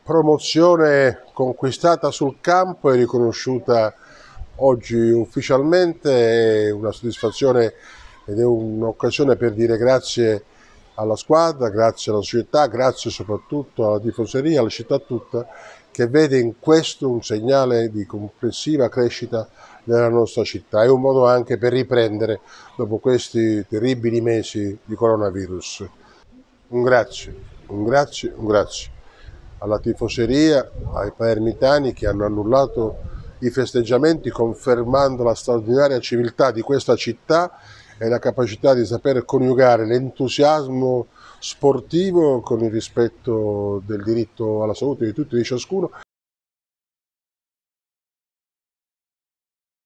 promozione conquistata sul campo e riconosciuta oggi ufficialmente, è una soddisfazione ed è un'occasione per dire grazie alla squadra, grazie alla società, grazie soprattutto alla tifoseria, alla città tutta, che vede in questo un segnale di complessiva crescita nella nostra città. È un modo anche per riprendere dopo questi terribili mesi di coronavirus. Un grazie, un grazie, un grazie alla tifoseria, ai palermitani che hanno annullato i festeggiamenti confermando la straordinaria civiltà di questa città e la capacità di saper coniugare l'entusiasmo sportivo con il rispetto del diritto alla salute di tutti e di ciascuno.